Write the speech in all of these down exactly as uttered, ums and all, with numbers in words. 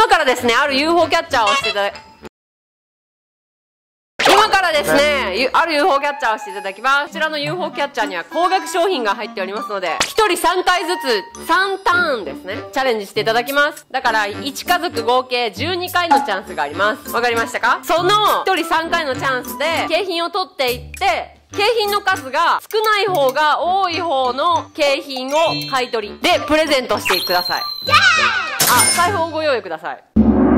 今からですね、ある ユーフォー キャッチャーをしていただき今からですね、ある ユーフォー キャッチャーをしていただきます。こちらの ユーフォー キャッチャーには高額商品が入っておりますので、ひとりさんかいずつさんターンですね、チャレンジしていただきます。だからいち家族合計じゅうにかいのチャンスがあります。わかりましたか？そのひとりさんかいのチャンスで景品を取っていって、景品の数が少ない方が多い方の景品を買い取りでプレゼントしてください。あ、財布をご用意ください。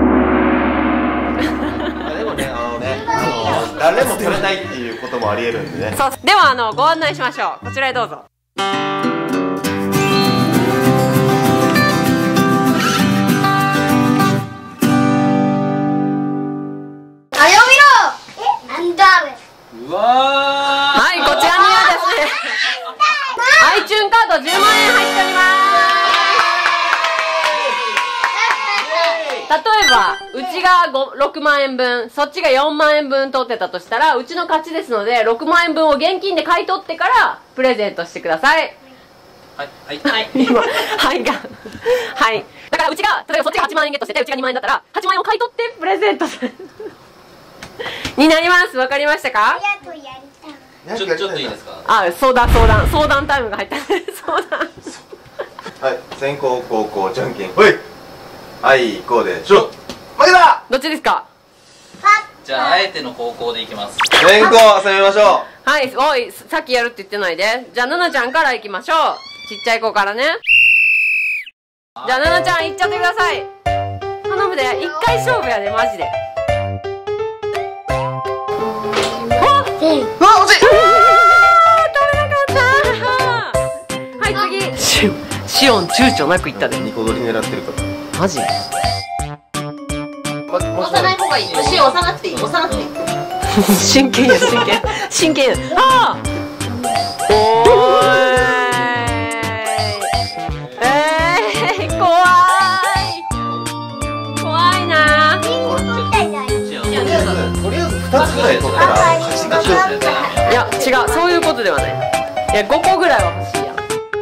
でもね、あのね、あの誰も取れないっていうこともありえるんでね。 そう、ではあのご案内しましょう。こちらへどうぞ。 あれを見ろ。え、なんだあれ。 うわー。 はい、こちらにはですねアイチューンカードじゅうまんえん入っております。例えばうちがろくまんえんぶん、そっちがよんまんえんぶん取ってたとしたら、うちの勝ちですのでろくまんえんぶんを現金で買い取ってからプレゼントしてください。 はいはいはい今はいがはいだからうちが例えばそっちがはちまんえんゲットしてて、うちがにまんえんだったらはちまんえんを買い取ってプレゼントするになります。わかりましたか？ 早くやりたい。 ちょちょっといいですか？ あ、相談相談相談タイムが入った相談はい、先攻後攻じゃんけんほい。はい、こうでしょ。負けた。 どっちですか？ じゃああえての方向でいきます。 先攻攻めましょはい、おい、さっきやるって言ってないで。じゃあ、ななちゃんから行きましょう。ちっちゃい子からね。じゃあ、ななちゃん行っちゃってください。頼むで、一回勝負やで、マジで。あっ、 う。あ、惜しい。 取れなかったはい、次。シオン、シオン躊躇なくいったで。 ニコ取り狙ってるから。 マジ？ 押さない方がいい。牛押さなくていい。押さなくていい。 真剣や、真剣。真剣や。ああおーいえー、怖い怖いな。 とりあえずふたつぐらい取ったら勝ち勝ち。 いや、違う、そういうことではない。いや、ごこぐらいは欲しいやん。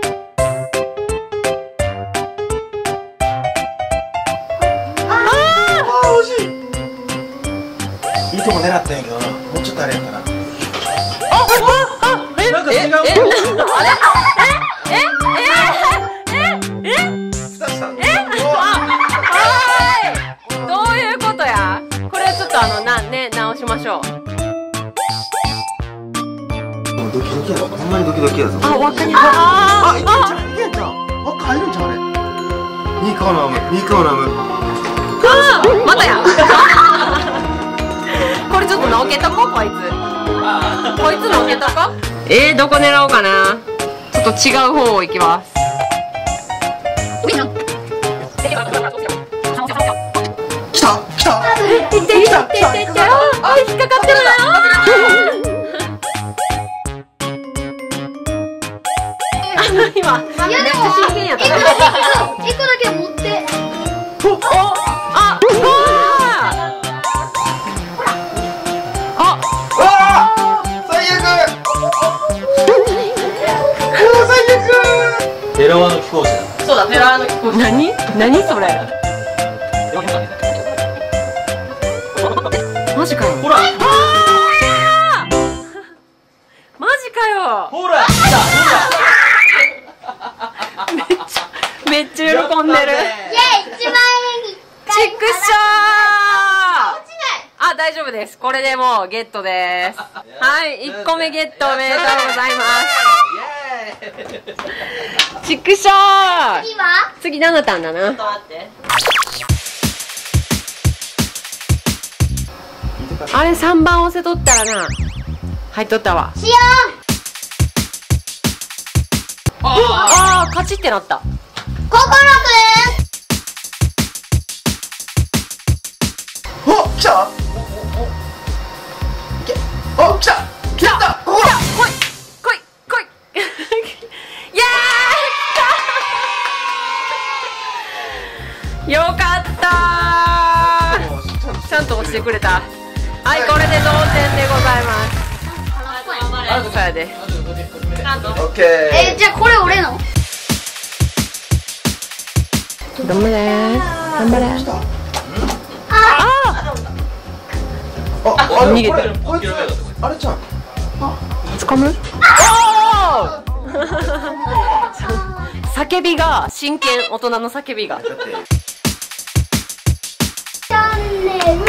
いいとこ狙ったんやけどな。もうちょっとあれやったな。 あ、あ、あ、え、 なんか違う。 え、え、あれえ、え、え、え、え、 ふたしたんだ。 はーい、どういうことや。これちょっとあの、な、ね、直しましょう。 もうドキドキやぞ。ほんまにドキドキやぞ。 あ、わかりました。 あ、いけんちゃういけんちゃう。あ、入るんちゃうあれ。ニコナム、ニコナム。 あー、またやこれちょっとのけとこ、こいつこいつのけとこ。えー、どこ狙おうかな。ちょっと違う方を行きます。 来た来た。 いっていっていっていってあ、引っかかってるな。今めっちゃ真剣やったね。 一個だけ持って。 お、あ、あ、 あ、最悪。最悪。 テラワの貴公子だ。 そうだ、ペラーの貴公子。何？何それ？マジかよ。 ほら。 マジかよ。 ほら。来た。ほめっちゃめっちゃ喜んでる。 イエイ、一万円に。 チックショー。あ、大丈夫です。これでもうゲットです。はい、いっこめゲットおめでとうございます。チックショー。 次は？ 次ナナタンだな。 待って。 あれさんばん押せとったらな。入っとったわ。 しよう。 ああ、カチってなった。 ココロお、来た。お、来た。来た。ここだ。 来い来い来いイエーイ。よかったー。ちゃんと押してくれた。はい、これで同点でございます。そうやで。 オッケー。 えー、じゃあこれ俺の。 頑張れー。頑張れー。 あ、あれ逃げてるこれこいつあれちゃん。 掴む？叫びが真剣、大人の叫びが。 だってチャンネル。 わー、来い来い来い来い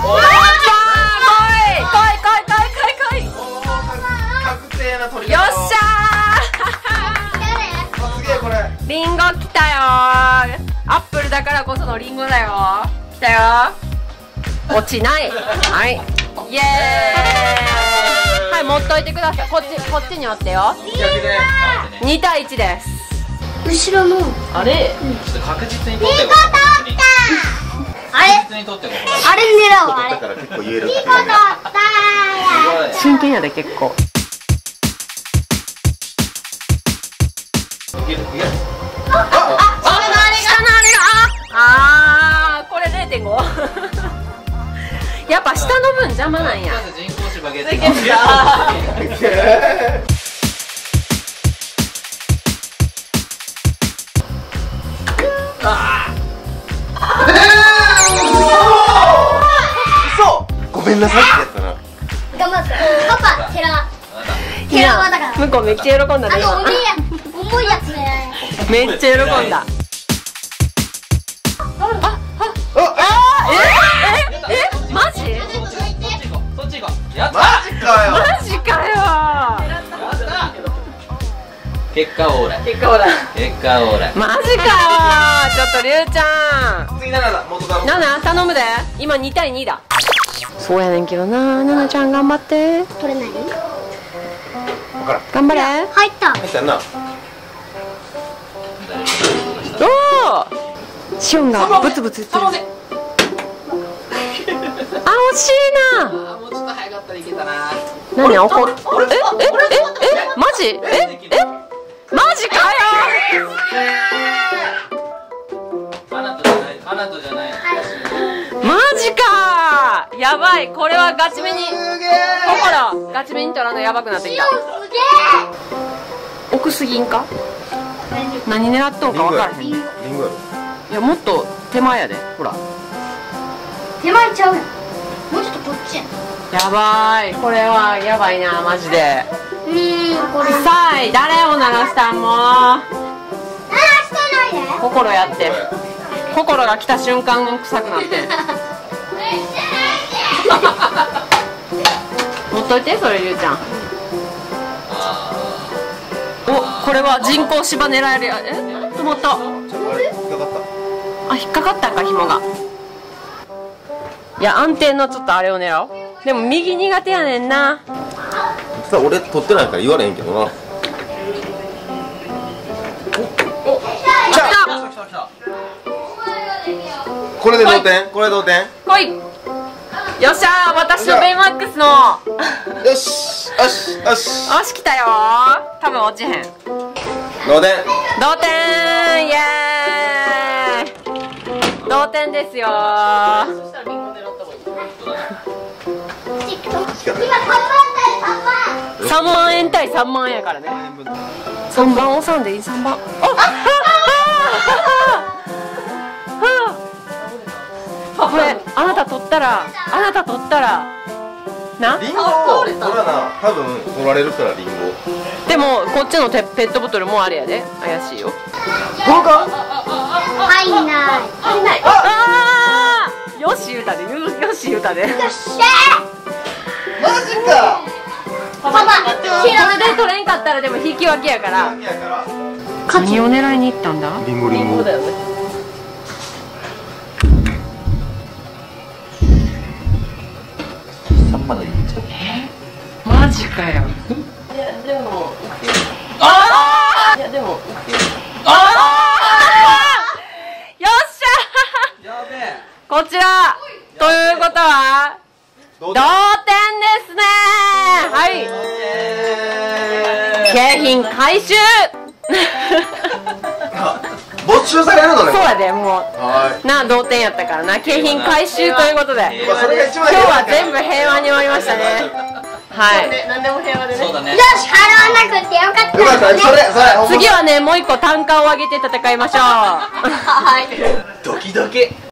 来い来い。 確定な取りよっ方。 しゃあ、すげえこれ。 ー。リンゴ来たよー。アップルだからこそのリンゴだよ。来たよー。落ちない。はい。イエーイ。はい、持っといてください。こっち、こっちに折ってよ。にたいいちです。 後ろの。 あれちょっと確実に取ってこあれ確実に取ってこあれ狙おう、あれ。 だから結構言える。 リコ取ったす真剣やで、結構。 ごいいけるいけるあ、下のあれが。あー、これ れいてんご やっぱ下の分邪魔なんや。 まず人工芝ゲット。 いけた。 嘘。ごめんなさいってやったな。 頑張って。パパ、テラ。テラはだから。 向こうめっちゃ喜んだね。 あの、重いや、重いやつね。 めっちゃ喜んだ。えええマジ？ そっち行こう。やった。 マジかよ。 マジかよ。 やった。結果オーライ。 結果オーライ。 結果オーライ。 マジかよ。ちょっとりゅうちゃん。 次ななだ。元だろ。 なな頼むで。今にたいにだ。そうやねんけどな。ななちゃん頑張って。 取れない？ 頑張れ。 入った。 入ったな。 おお。シオンがブツブツ言ってる。あ、惜しいな。 あー、もうちょっと早かったらいけたな。 何怒っ、え、え、え、え、マジ？え、え、マジかよ。 アナトじゃない、アナトじゃない。 マジか。やばい、これはガチめに。 すげえ。 心、ガチめに取らんのやばくなってきた。 すげえ。 奥すぎんか。何狙っとんか分からへん。いリンゴやろ。 や、もっと手前やで、ほら。 手前ちゃうやん。もうちょっとこっちや。 やばい、これはやばいな、マジで。 うーん、これ。 さあい、誰を鳴らしたんもう。 あー、してないで。 心やって。心が来た瞬間臭くなって。持っといて、それりゅうちゃん。お、これは人工芝狙えるや。え、止まった。 あれ引っかかった。 あ、引っかかったんか、紐が。いや、安定のちょっとあれを狙おう。でも右苦手やねんな。 実は俺取ってないから言われへんけどな。 お、来た。 来た来た。 これで同点。これで同点。 来い。よっしゃー、私のベイマックスの。 よしよしよし。 よし、来たよー。多分落ちへん。 同点。 同点、イエーイ。同点ですよー。 今、さんばん対さんばん。 さんまんえん対さんまんえんやからね。さんばん押さんでいい。さんばん。あっ、これあなた取ったら、あなた取ったらな。 リンゴを取らな、多分取られるからリンゴ。 でもこっちのペペットボトルもあれやで、怪しいよ。 どうか。 入んない。 入んない。ああ、よし言うたで、よよし言うたで。 よっしゃマジか。 ー。パパ、 これで取れんかったらでも引き分けやから。 やから。 何を狙いに行ったんだ。 リンゴリンゴ。 だよね。 まだいっちゃう。 マジかよ。いやでも。ああ。いやでも。ああ。よっしゃー。 やべえ。 こちらということは同点ですね。はい。景品回収。 没収されるのね。 そうやで、もはうな、同点やったからな。景品回収ということで、 い。まあそれが一番今日は全部平和に終わりましたね。はい。 何でも平和でね。 そうだね。 よし、払わなくてよかった。 よかった。それそれ。 次はね、もう一個単価を上げて戦いましょう。 はい。 ドキドキ。